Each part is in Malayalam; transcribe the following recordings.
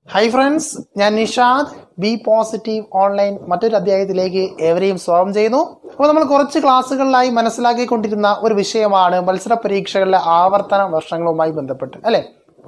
Hi friends, ഞാൻ നിഷാദ് ബി പോസിറ്റീവ് ഓൺലൈൻ മറ്റൊരു അധ്യായത്തിലേക്ക് ഏവരെയും സ്വാഗതം ചെയ്യുന്നു. അപ്പോൾ നമ്മൾ കുറച്ച് ക്ലാസ്സുകളിലായി മനസ്സിലാക്കിക്കൊണ്ടിരുന്ന ഒരു വിഷയമാണ് മത്സര പരീക്ഷകളിലെ ആവർത്തന വർഷങ്ങളുമായി ബന്ധപ്പെട്ട് അല്ലെ.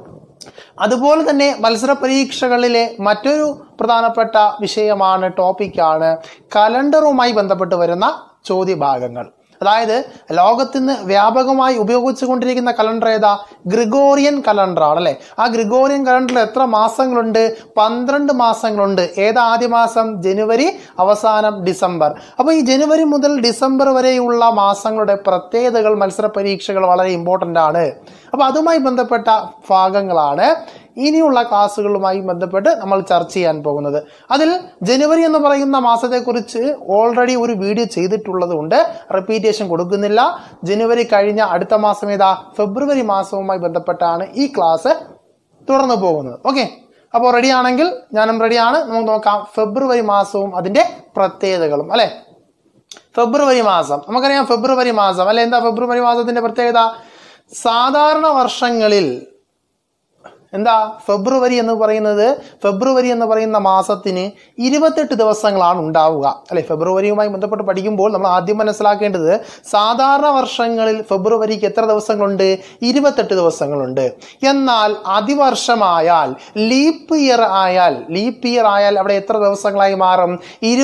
അതുപോലെ തന്നെ മത്സര പരീക്ഷകളിലെ മറ്റൊരു പ്രധാനപ്പെട്ട വിഷയമാണ് ടോപ്പിക്കാണ് കലണ്ടറുമായി ബന്ധപ്പെട്ട് വരുന്ന ചോദ്യഭാഗങ്ങൾ. അതായത് ലോകത്തിന് വ്യാപകമായി ഉപയോഗിച്ചുകൊണ്ടിരിക്കുന്ന കലണ്ടർ ഏതാ? ഗ്രിഗോറിയൻ കലണ്ടറാണ് അല്ലെ. ആ ഗ്രിഗോറിയൻ കലണ്ടറിൽ എത്ര മാസങ്ങളുണ്ട്? 12 മാസങ്ങളുണ്ട്. ഏതാ ആദ്യ മാസം? ജനുവരി, അവസാനം ഡിസംബർ. അപ്പോൾ ഈ ജനുവരി മുതൽ ഡിസംബർ വരെയുള്ള മാസങ്ങളുടെ പ്രത്യേകതകൾ മത്സര പരീക്ഷകൾ വളരെ ഇമ്പോർട്ടൻ്റ് ആണ്. അപ്പോൾ അതുമായി ബന്ധപ്പെട്ട ഭാഗങ്ങളാണ് ഇനിയുള്ള ക്ലാസ്സുകളുമായി ബന്ധപ്പെട്ട് നമ്മൾ ചർച്ച ചെയ്യാൻ പോകുന്നത്. അതിൽ ജനുവരി എന്ന് പറയുന്ന മാസത്തെക്കുറിച്ച് ഓൾറെഡി ഒരു വീഡിയോ ചെയ്തിട്ടുള്ളത് കൊണ്ട് റിപ്പീറ്റേഷൻ കൊടുക്കുന്നില്ല. ജനുവരി കഴിഞ്ഞ അടുത്ത മാസം ഏതാ? ഫെബ്രുവരി മാസവുമായി ബന്ധപ്പെട്ടാണ് ഈ ക്ലാസ് തുടർന്നു പോകുന്നത്. ഓക്കെ, അപ്പോൾ റെഡി ആണെങ്കിൽ ഞാനും റെഡിയാണ്. നമുക്ക് നോക്കാം ഫെബ്രുവരി മാസവും അതിൻ്റെ പ്രത്യേകതകളും അല്ലെ. ഫെബ്രുവരി മാസം നമുക്കറിയാം. ഫെബ്രുവരി മാസം അല്ലെ, എന്താ ഫെബ്രുവരി മാസത്തിന്റെ പ്രത്യേകത? സാധാരണ വർഷങ്ങളിൽ എന്താ ഫെബ്രുവരി എന്ന് പറയുന്ന മാസത്തിന് 28 ദിവസങ്ങളാണ് ഉണ്ടാവുക അല്ലെ. ഫെബ്രുവരിയുമായി ബന്ധപ്പെട്ട് പഠിക്കുമ്പോൾ നമ്മൾ ആദ്യം മനസ്സിലാക്കേണ്ടത് സാധാരണ വർഷങ്ങളിൽ ഫെബ്രുവരിക്ക് എത്ര ദിവസങ്ങളുണ്ട്? 28 ദിവസങ്ങളുണ്ട്. എന്നാൽ അതിവർഷമായാൽ ലീപ്പ് ഇയർ ആയാൽ അവിടെ എത്ര ദിവസങ്ങളായി മാറും?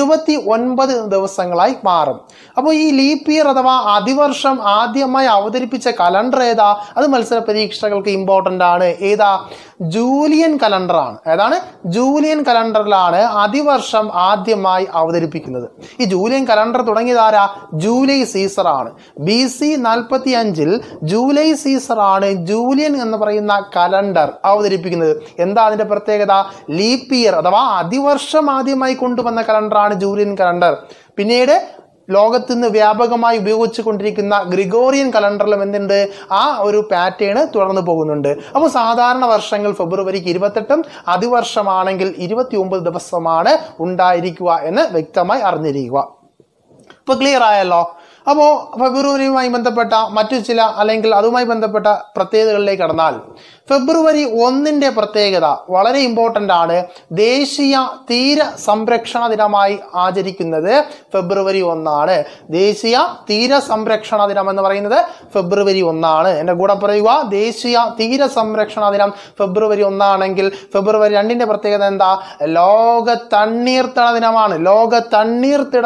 29 ദിവസങ്ങളായി മാറും. അപ്പോൾ ഈ ലീപ്പ് ഇയർ അഥവാ അതിവർഷം ആദ്യമായി അവതരിപ്പിച്ച കലണ്ടർ ഏതാ? അത് മത്സര പരീക്ഷകൾക്ക് ഇമ്പോർട്ടൻ്റ് ആണ്. ഏതാ? ജൂലിയൻ കലണ്ടറാണ്. ഏതാണ്? ജൂലിയൻ കലണ്ടറിലാണ് അതിവർഷം ആദ്യമായി അവതരിപ്പിക്കുന്നത്. ഈ ജൂലിയൻ കലണ്ടർ തുടങ്ങിയതാരാ? ജൂലൈ സീസറാണ്. BC 45 ജൂലൈ സീസറാണ് ജൂലിയൻ എന്ന് പറയുന്ന കലണ്ടർ അവതരിപ്പിക്കുന്നത്. എന്താ അതിന്റെ പ്രത്യേകത? ലീപ്പ് ഇയർ അഥവാ അതിവർഷം ആദ്യമായി കൊണ്ടുവന്ന കലണ്ടറാണ് ജൂലിയൻ കലണ്ടർ. പിന്നീട് ലോകത്തിന് വ്യാപകമായി ഉപയോഗിച്ചു കൊണ്ടിരിക്കുന്ന ഗ്രിഗോറിയൻ കലണ്ടറിലും എന്തുണ്ട്? ആ ഒരു പാറ്റേൺ തുടർന്നു പോകുന്നുണ്ട്. അപ്പോൾ സാധാരണ വർഷങ്ങൾ ഫെബ്രുവരിക്ക് 28, അതിവർഷമാണെങ്കിൽ 29 ദിവസമാണ് ഉണ്ടായിരിക്കുക എന്ന് വ്യക്തമായി അറിഞ്ഞിരിക്കുക. ഇപ്പൊ ക്ലിയർ ആയല്ലോ. അപ്പോൾ ഫെബ്രുവരിയുമായി ബന്ധപ്പെട്ട മറ്റു ചില അല്ലെങ്കിൽ അതുമായി ബന്ധപ്പെട്ട പ്രത്യേകതകളിലേക്ക് കടന്നാൽ ഫെബ്രുവരി 1 പ്രത്യേകത വളരെ ഇമ്പോർട്ടൻ്റ് ആണ്. ദേശീയ തീര സംരക്ഷണ ദിനമായി ആചരിക്കുന്നത് ഫെബ്രുവരി 1. ദേശീയ തീര സംരക്ഷണ ദിനം എന്ന് പറയുന്നത് ഫെബ്രുവരി 1. എൻ്റെ കൂടെ പറയുക, ദേശീയ തീര സംരക്ഷണ ദിനം ഫെബ്രുവരി 1 ഫെബ്രുവരി 2 പ്രത്യേകത എന്താ? ലോക തണ്ണീർത്തട ദിനമാണ്. ലോക തണ്ണീർത്തട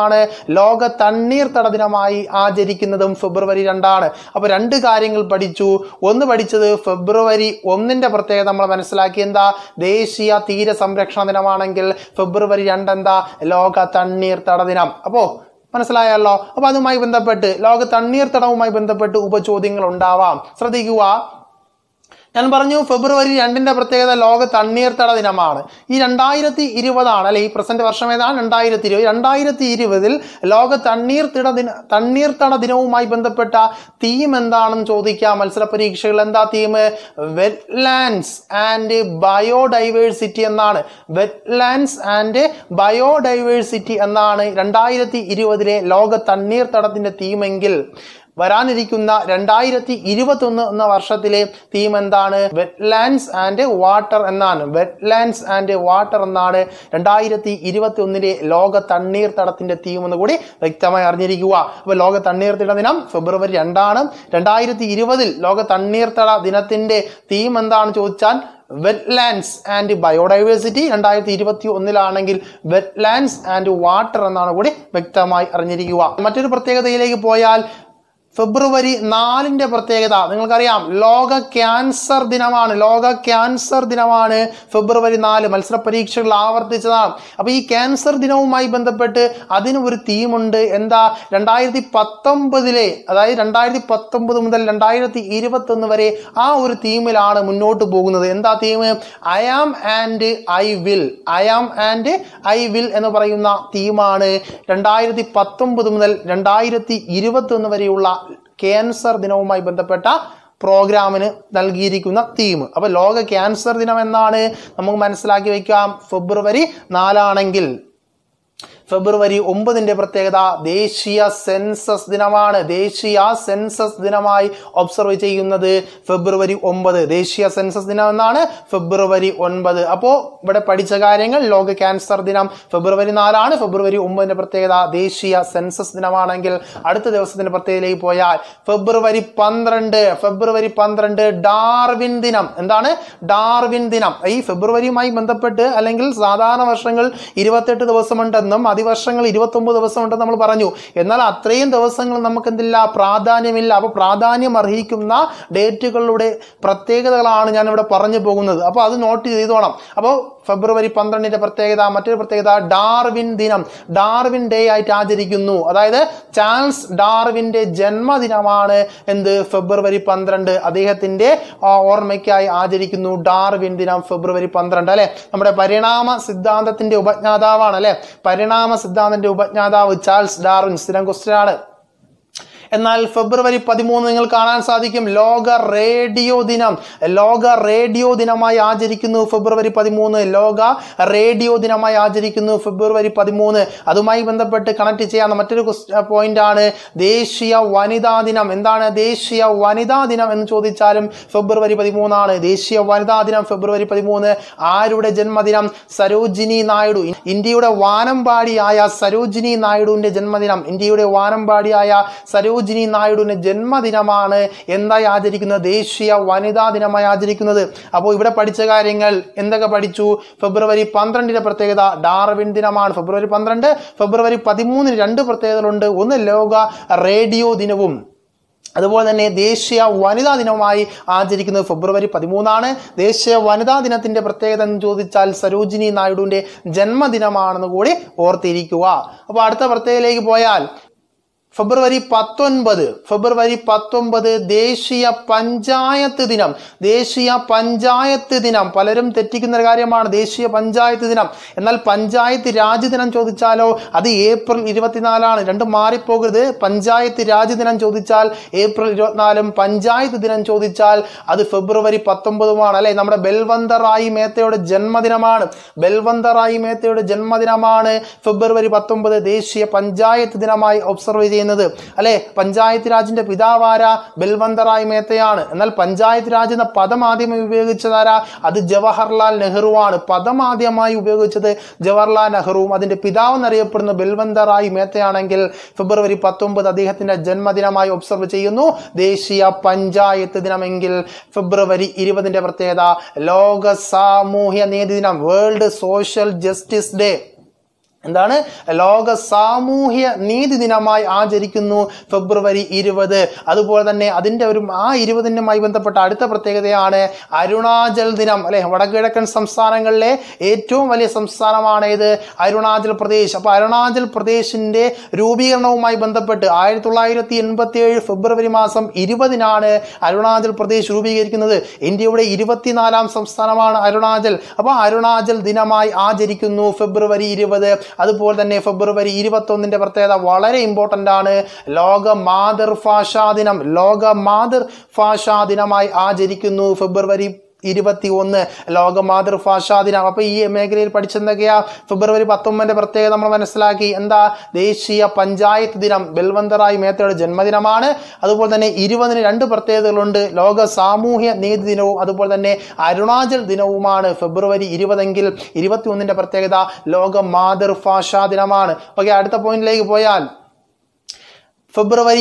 ദിനമായി ആചരിക്കുന്നതും ഫെബ്രുവരി 2. അപ്പോൾ 2 കാര്യങ്ങൾ പഠിച്ചു. ഒന്ന് പഠിച്ചത് ഫെബ്രുവരി 1 പ്രത്യേകത നമ്മൾ മനസ്സിലാക്കി. എന്താ? ദേശീയ തീര സംരക്ഷണ ദിനമാണെങ്കിൽ ഫെബ്രുവരി 2 എന്താ? ലോക തണ്ണീർത്തട ദിനം. അപ്പോ മനസ്സിലായല്ലോ. അപ്പൊ അതുമായി ബന്ധപ്പെട്ട് ലോക തണ്ണീർത്തടവുമായി ബന്ധപ്പെട്ട് ഉപചോദ്യങ്ങൾ ഉണ്ടാവാം. ശ്രദ്ധിക്കുക, ഞാൻ പറഞ്ഞു ഫെബ്രുവരി 2 പ്രത്യേകത ലോക തണ്ണീർത്തട ദിനമാണ്. ഈ 2020 അല്ലെ, ഈ പ്രസന്റ് വർഷം ഏതാണ്? 2020 ലോക തണ്ണീർത്തട ദിനവുമായി ബന്ധപ്പെട്ട തീം എന്താണെന്ന് ചോദിക്കാം മത്സര പരീക്ഷകൾ. എന്താ തീം? വെറ്റ്ലാൻഡ്സ് ആൻഡ് ബയോഡൈവേഴ്സിറ്റി എന്നാണ്. വെറ്റ്ലാൻഡ്സ് ആൻഡ് ബയോഡൈവേഴ്സിറ്റി എന്നാണ് 2020 ലോക തണ്ണീർത്തടത്തിന്റെ തീമെങ്കിൽ വരാനിരിക്കുന്ന 2021 എന്ന വർഷത്തിലെ തീം എന്താണ്? വെറ്റ്ലാൻഡ്സ് ആൻഡ് വാട്ടർ എന്നാണ്. വെറ്റ്ലാൻഡ്സ് ആൻഡ് വാട്ടർ എന്നാണ് 2021 ലോക തണ്ണീർത്തടത്തിന്റെ തീം എന്ന് കൂടി വ്യക്തമായി അറിഞ്ഞിരിക്കുക. അപ്പോൾ ലോക തണ്ണീർത്തട ദിനം ഫെബ്രുവരി 2. 2020 ലോക തണ്ണീർത്തട ദിനത്തിന്റെ തീം എന്താണെന്ന് ചോദിച്ചാൽ wetlands and biodiversity. 2021 wetlands and water എന്നാണ് കൂടി വ്യക്തമായി അറിഞ്ഞിരിക്കുക. മറ്റൊരു പ്രത്യേകതയിലേക്ക് പോയാൽ ഫെബ്രുവരി 4 പ്രത്യേകത നിങ്ങൾക്കറിയാം. ലോക ക്യാൻസർ ദിനമാണ് ഫെബ്രുവരി 4. മത്സര പരീക്ഷകൾ ആവർത്തിച്ചതാണ്. അപ്പൊ ഈ ക്യാൻസർ ദിനവുമായി ബന്ധപ്പെട്ട് അതിന് ഒരു തീമുണ്ട്. എന്താ? 2019 അതായത് 2019 മുതൽ 2021 വരെ ആ ഒരു തീമിലാണ് മുന്നോട്ട് പോകുന്നത്. എന്താ theme? I am and I will എന്ന് പറയുന്ന തീമാണ് 2019 മുതൽ 2021 വരെയുള്ള ക്യാൻസർ ദിനവുമായി ബന്ധപ്പെട്ട പ്രോഗ്രാമിന് നൽകിയിരിക്കുന്ന തീം. അപ്പൊ ലോക ക്യാൻസർ ദിനം എന്നാണ് നമുക്ക് മനസ്സിലാക്കി വെക്കാം ഫെബ്രുവരി 4. ഫെബ്രുവരി 9 പ്രത്യേകത ദേശീയ സെൻസസ് ദിനമാണ്. ദേശീയ സെൻസസ് ദിനമായി ഒബ്സർവ് ചെയ്യുന്നത് ഫെബ്രുവരി 9. ദേശീയ സെൻസസ് ദിനം എന്നാണ് ഫെബ്രുവരി 9. അപ്പോ ഇവിടെ പഠിച്ച കാര്യങ്ങൾ ലോക ക്യാൻസർ ദിനം ഫെബ്രുവരി 4 ആണ്. ഫെബ്രുവരി 9 പ്രത്യേകത ദേശീയ സെൻസസ് ദിനമാണെങ്കിൽ അടുത്ത ദിവസത്തിന്റെ പ്രത്യേകതയിലേക്ക് പോയാൽ ഫെബ്രുവരി 12 ഡാർവിൻ ദിനം. എന്താണ് ഡാർവിൻ ദിനം? ഈ ഫെബ്രുവരിയുമായി ബന്ധപ്പെട്ട് അല്ലെങ്കിൽ സാധാരണ വർഷങ്ങൾ 28 ദിവസമുണ്ടെന്നും അതിവർഷങ്ങൾ 29 ദിവസമുണ്ടെന്ന് നമ്മൾ പറഞ്ഞു. എന്നാൽ അത്രയും ദിവസങ്ങൾ നമുക്ക് എന്തില്ല, പ്രാധാന്യമില്ല. അപ്പൊ പ്രാധാന്യം അർഹിക്കുന്ന ഡേറ്റുകളുടെ പ്രത്യേകതകളാണ് ഞാൻ ഇവിടെ പറഞ്ഞു പോകുന്നത്. അപ്പൊ അത് നോട്ട് ചെയ്തോണം. അപ്പോൾ ഫെബ്രുവരി 12 പ്രത്യേകത, മറ്റൊരു പ്രത്യേകത ഡാർവിൻ ദിനം, ഡാർവിൻ ഡേ ആയിട്ട് ആചരിക്കുന്നു. അതായത് ചാൾസ് ഡാർവിന്റെ ജന്മദിനമാണ് എന്ത്, ഫെബ്രുവരി 12. അദ്ദേഹത്തിന്റെ ഓർമ്മയ്ക്കായി ആചരിക്കുന്നു ഡാർവിൻ ദിനം ഫെബ്രുവരി 12 അല്ലെ. നമ്മുടെ പരിണാമ സിദ്ധാന്തത്തിന്റെ ഉപജ്ഞാതാവാണ് അല്ലെ. പരിണാമ സിദ്ധാന്തത്തിന്റെ ഉപജ്ഞാതാവ് ചാൾസ് ഡാർവിൻ. സ്ഥിരം ക്വസ്റ്റ്യൻ ആണ്. എന്നാൽ ഫെബ്രുവരി 13 നിങ്ങൾ കാണാൻ സാധിക്കും ലോക റേഡിയോ ദിനം. ലോക റേഡിയോ ദിനമായി ആചരിക്കുന്നു ഫെബ്രുവരി 13. ലോക റേഡിയോ ദിനമായി ആചരിക്കുന്നു ഫെബ്രുവരി 13. അതുമായി ബന്ധപ്പെട്ട് കണക്ട് ചെയ്യാവുന്ന മറ്റൊരു പോയിന്റ് ആണ് ദേശീയ വനിതാ ദിനം. എന്താണ് ദേശീയ വനിതാ ദിനം എന്ന് ചോദിച്ചാലും ഫെബ്രുവരി 13 ആണ്. ദേശീയ വനിതാ ദിനം ഫെബ്രുവരി 13. ആരുടെ ജന്മദിനം? സരോജിനി നായിഡു. ഇന്ത്യയുടെ വാനമ്പാടിയായ സരോജിനി നായിഡുവിന്റെ ജന്മദിനം. ഇന്ത്യയുടെ വാനമ്പാടിയായ സരോജിനി നായിഡുവിന്റെ ജന്മദിനമാണ് എന്തായി ആചരിക്കുന്നത്? ദേശീയ വനിതാ ദിനമായി ആചരിക്കുന്നത്. അപ്പോൾ ഇവിടെ പഠിച്ച കാര്യങ്ങൾ എന്തൊക്കെ പഠിച്ചു? ഫെബ്രുവരി 12 പ്രത്യേകത ഡാർവിൻ ദിനമാണ് ഫെബ്രുവരി 12. ഫെബ്രുവരി 13 2 പ്രത്യേകതകളുണ്ട്. ഒന്ന് ലോക റേഡിയോ ദിനവും അതുപോലെ തന്നെ ദേശീയ വനിതാ ദിനമായി ആചരിക്കുന്നത് ഫെബ്രുവരി 13 ദേശീയ വനിതാ ദിനത്തിന്റെ പ്രത്യേകത എന്ന് ചോദിച്ചാൽ സരോജിനി നായിഡുവിന്റെ ജന്മദിനമാണെന്ന് കൂടി ഓർത്തിരിക്കുക. അപ്പോൾ അടുത്ത പ്രത്യേകതയിലേക്ക് പോയാൽ ഫെബ്രുവരി 19 ദേശീയ പഞ്ചായത്ത് ദിനം. ദേശീയ പഞ്ചായത്ത് ദിനം പലരും തെറ്റിക്കുന്ന ഒരു കാര്യമാണ് ദേശീയ പഞ്ചായത്ത് ദിനം. എന്നാൽ പഞ്ചായത്ത് രാജ് ദിനം ചോദിച്ചാലോ അത് ഏപ്രിൽ 24 രണ്ടും മാറിപ്പോകരുത്. പഞ്ചായത്ത് രാജ് ദിനം ചോദിച്ചാൽ ഏപ്രിൽ 24 പഞ്ചായത്ത് ദിനം ചോദിച്ചാൽ അത് ഫെബ്രുവരി 19 അല്ലെ. നമ്മുടെ ബൽവന്ത് റായ് മേത്തയുടെ ജന്മദിനമാണ്. ബൽവന്ത് റായ് മേത്തയുടെ ജന്മദിനമാണ് ഫെബ്രുവരി 19 ദേശീയ പഞ്ചായത്ത് ദിനമായി ഒബ്സർവ് ചെയ്യുന്നത് അല്ലെ. പഞ്ചായത്ത് രാജിന്റെ പിതാവാര ബൽവന്ത് റായ് മേത്തയാണ്. എന്നാൽ പഞ്ചായത്ത് രാജ് എന്ന പദം ആദ്യമായി ഉപയോഗിച്ചതാരാ? അത് ജവഹർലാൽ നെഹ്റു ആണ്. പദം ആദ്യമായി ഉപയോഗിച്ചത് ജവഹർലാൽ നെഹ്റുവും അതിന്റെ പിതാവ് എന്നറിയപ്പെടുന്ന ബൽവന്ത് റായ് മേത്തയാണെങ്കിൽ ഫെബ്രുവരി 19 അദ്ദേഹത്തിന്റെ ജന്മദിനമായി ഒബ്സർവ് ചെയ്യുന്നു ദേശീയ പഞ്ചായത്ത് ദിനമെങ്കിൽ ഫെബ്രുവരി 20 പ്രത്യേകത ലോക സാമൂഹ്യ നീതി ദിനം, വേൾഡ് സോഷ്യൽ ജസ്റ്റിസ് ഡേ. എന്താണ്? ലോക സാമൂഹ്യ നീതി ദിനമായി ആചരിക്കുന്നു ഫെബ്രുവരി 20. അതുപോലെ തന്നെ അതിന്റെ ആ 20മായി ബന്ധപ്പെട്ട അടുത്ത പ്രത്യേകതയാണ് അരുണാചൽ ദിനം അല്ലെ. വടക്കുകിഴക്കൻ സംസ്ഥാനങ്ങളിലെ ഏറ്റവും വലിയ സംസ്ഥാനമാണ് ഇത്, അരുണാചൽ പ്രദേശ്. അപ്പൊ അരുണാചൽ പ്രദേശിന്റെ രൂപീകരണവുമായി ബന്ധപ്പെട്ട് 1987 ഫെബ്രുവരി മാസം 20 അരുണാചൽ പ്രദേശ് രൂപീകരിക്കുന്നത്. ഇന്ത്യയുടെ 24ാം സംസ്ഥാനമാണ് അരുണാചൽ. അപ്പൊ അരുണാചൽ ദിനമായി ആചരിക്കുന്നു ഫെബ്രുവരി 20. അതുപോലെ തന്നെ ഫെബ്രുവരി 21 പ്രത്യേകത വളരെ ഇമ്പോർട്ടന്റ് ആണ്, ലോക മാതൃഭാഷാ ദിനം. ലോക മാതൃഭാഷാ ദിനമായി ആചരിക്കുന്നു ഫെബ്രുവരി 21 ലോക മാതൃഭാഷാ ദിനം. അപ്പൊ ഈ മേഖലയിൽ പഠിച്ചെന്തൊക്കെയാ? ഫെബ്രുവരി 19 പ്രത്യേകത നമ്മൾ മനസ്സിലാക്കി. എന്താ? ദേശീയ പഞ്ചായത്ത് ദിനം ബൽവന്ത് റായ് മേത്തയുടെ ജന്മദിനമാണ്. അതുപോലെ തന്നെ 20 2 പ്രത്യേകതകളുണ്ട്, ലോക സാമൂഹ്യ നീതി ദിനവും അതുപോലെ തന്നെ അരുണാചൽ ദിനവുമാണ് ഫെബ്രുവരി 20 21 പ്രത്യേകത ലോക മാതൃഭാഷാ ദിനമാണ്. ഓക്കെ, അടുത്ത പോയിന്റിലേക്ക് പോയാൽ ഫെബ്രുവരി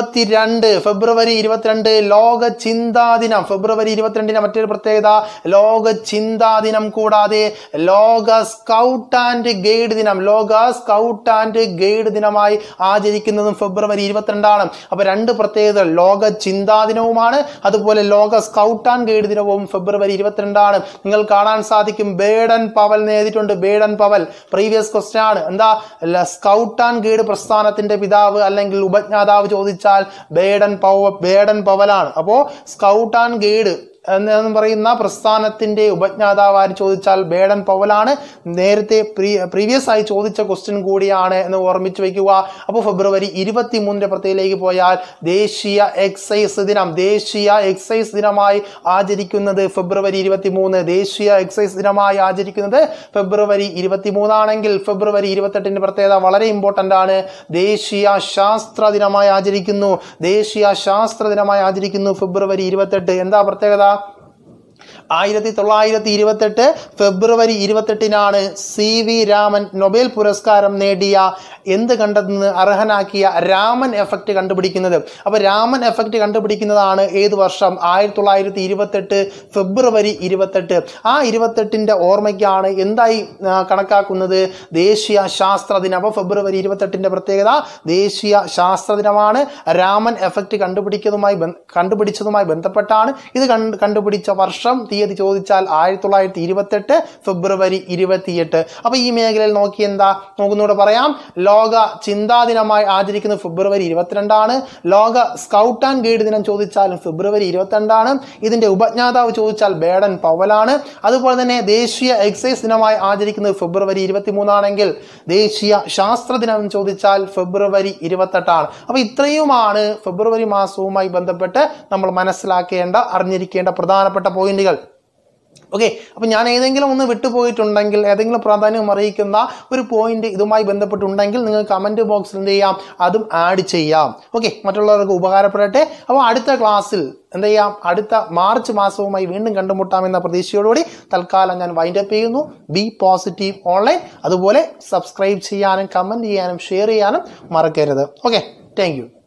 22 ലോക ചിന്താ ദിനം. ഫെബ്രുവരി 22 മറ്റൊരു പ്രത്യേകത ലോക ചിന്താ ദിനം. കൂടാതെ ലോക സ്കൗട്ട് ആൻഡ് ഗൈഡ് ദിനം, ലോക സ്കൗട്ട് ആൻഡ് ഗൈഡ് ദിനമായി ആചരിക്കുന്നതും ഫെബ്രുവരി 22. അപ്പൊ 2 പ്രത്യേകതകൾ, ലോക ചിന്താ ദിനവുമാണ് അതുപോലെ ലോക സ്കൗട്ട് ആൻഡ് ഗൈഡ് ദിനവും ഫെബ്രുവരി 22. നിങ്ങൾ കാണാൻ സാധിക്കും ബേഡൻ പവൽ നേടിയിട്ടുണ്ട്. ബേഡൻ പവൽ പ്രീവിയസ് ക്വസ്റ്റ്യൻ ആണ്. എന്താ? സ്കൗട്ട് ആൻഡ് ഗൈഡ് പ്രസ്ഥാനത്തിന്റെ പിതാവ് അല്ലെങ്കിൽ ഉപജ്ഞാതാവ് ചോദിച്ചാൽ ബേഡൻ പവലാണ്. അപ്പോ സ്കൗട്ട് ആൻഡ് ഗൈഡ് എന്ന് പറയുന്ന പ്രസ്ഥാനത്തിന്റെ ഉപജ്ഞാതാവ് ആര് ചോദിച്ചാൽ ബേഡൻ പവലാണ്. നേരത്തെ പ്രീവിയസ് ആയി ചോദിച്ച ക്വസ്റ്റ്യൻ കൂടിയാണ് എന്ന് ഓർമ്മിച്ചു വെക്കുക. അപ്പോൾ ഫെബ്രുവരി 23 പ്രത്യേകതയിലേക്ക് പോയാൽ ദേശീയ എക്സൈസ് ദിനം. ദേശീയ എക്സൈസ് ദിനമായി ആചരിക്കുന്നത് ഫെബ്രുവരി 23. ദേശീയ എക്സൈസ് ദിനമായി ആചരിക്കുന്നത് ഫെബ്രുവരി 23 ആണെങ്കിൽ ഫെബ്രുവരി 28 പ്രത്യേകത വളരെ ഇമ്പോർട്ടന്റ് ആണ്. ദേശീയ ശാസ്ത്ര ദിനമായി ആചരിക്കുന്നു. ദേശീയ ശാസ്ത്ര ദിനമായി ആചരിക്കുന്നു ഫെബ്രുവരി 28. എന്താ പ്രത്യേകത? 1928 ഫെബ്രുവരി 28 CV രാമൻ നൊബേൽ പുരസ്കാരം നേടിയ എന്ത് കണ്ടെത്തുന്നത് അർഹനാക്കിയ രാമൻ എഫക്റ്റ് കണ്ടുപിടിക്കുന്നത്. അപ്പൊ രാമൻ എഫക്റ്റ് കണ്ടുപിടിക്കുന്നതാണ് ഏത് വർഷം? 1928 ഫെബ്രുവരി 28. ആ 28ന്റെ ഓർമ്മയ്ക്കാണ് എന്തായി കണക്കാക്കുന്നത്? ദേശീയ ശാസ്ത്ര ദിനം. അപ്പൊ ഫെബ്രുവരി 28ന്റെ പ്രത്യേകത ദേശീയ ശാസ്ത്ര ദിനമാണ്. രാമൻ എഫക്റ്റ് കണ്ടുപിടിച്ചതുമായി ബന്ധപ്പെട്ടാണ്. ഇത് കണ്ടുപിടിച്ച വർഷം തീയതി ചോദിച്ചാൽ 1928 ഫെബ്രുവരി 28. അപ്പൊ ഈ മേഖലയിൽ നോക്കി എന്താ നോക്കുന്നൂടെ പറയാം. ലോക ചിന്താ ദിനമായി ആചരിക്കുന്നത് ഫെബ്രുവരി 22. ലോക സ്കൗട്ട് ആൻഡ് ഗൈഡ് ദിനം ചോദിച്ചാലും ഫെബ്രുവരി 22. ഇതിന്റെ ഉപജ്ഞാതാവ് ചോദിച്ചാൽ ബേഡൻ പവലാണ്. അതുപോലെ തന്നെ ദേശീയ എക്സൈസ് ദിനമായി ആചരിക്കുന്നത് ഫെബ്രുവരി 23 ആണെങ്കിൽ ദേശീയ ശാസ്ത്ര ദിനം ചോദിച്ചാൽ ഫെബ്രുവരി 28. അപ്പൊ ഇത്രയുമാണ് ഫെബ്രുവരി മാസവുമായി ബന്ധപ്പെട്ട് നമ്മൾ മനസ്സിലാക്കേണ്ട അറിഞ്ഞിരിക്കേണ്ട പ്രധാനപ്പെട്ട പോയിന്റുകൾ. ഓക്കെ, അപ്പൊ ഞാൻ ഏതെങ്കിലും ഒന്ന് വിട്ടുപോയിട്ടുണ്ടെങ്കിൽ ഏതെങ്കിലും പ്രാധാന്യം അറിയിക്കുന്ന ഒരു പോയിന്റ് ഇതുമായി ബന്ധപ്പെട്ടുണ്ടെങ്കിൽ നിങ്ങൾ കമന്റ് ബോക്സിൽ എന്ത് ചെയ്യാം? അതും ആഡ് ചെയ്യാം. ഓക്കെ, മറ്റുള്ളവർക്ക് ഉപകാരപ്പെടട്ടെ. അപ്പോൾ അടുത്ത ക്ലാസ്സിൽ എന്ത് ചെയ്യാം? അടുത്ത മാർച്ച് മാസവുമായി വീണ്ടും കണ്ടുമുട്ടാമെന്ന പ്രതീക്ഷയോടുകൂടി തൽക്കാലം ഞാൻ വൈൻഡപ്പ് ചെയ്യുന്നു. Be positive online. അതുപോലെ സബ്സ്ക്രൈബ് ചെയ്യാനും കമന്റ് ചെയ്യാനും ഷെയർ ചെയ്യാനും മറക്കരുത്. Okay, thank U.